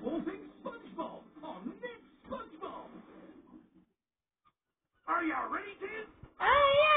Talking SpongeBob on the next SpongeBob. Are you ready, kids? Oh